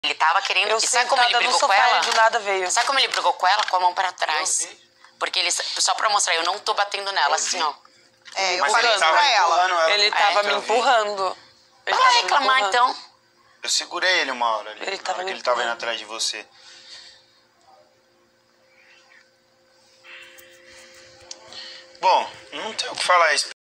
Ele tava querendo... Eu Sabe como ele sentada no brigou com sofá, ela? ele do nada veio. Sabe como ele brigou com ela? Com a mão pra trás. Porque ele... Só pra mostrar, eu não tô batendo nela, assim, ó. É, eu Mas falei ele isso tava pra ela. empurrando ela. Ele com o tava peito, me eu vi. empurrando. Ele Vai tava lá me reclamar, empurrando. então. Eu segurei ele uma hora ali. Ele na tava hora que me ele tava indo empurrando. atrás de você. Bom, não tenho o que falar.